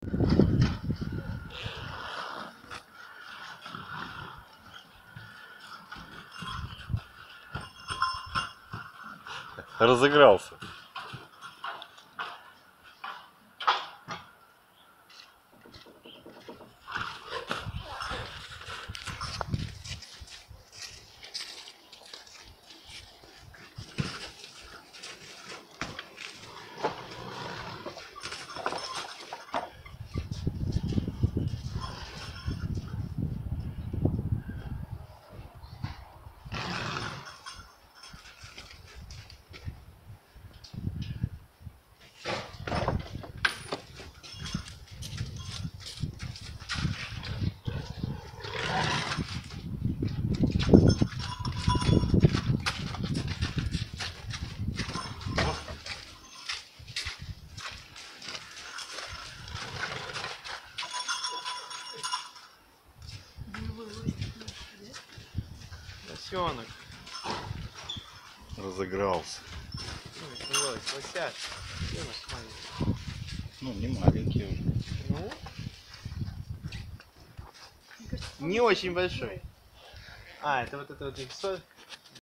Разыгрался. Лосенок. Разыгрался. Лосяш. Ну, не маленький уже. Ну? Не очень большой. А, это вот яйцо.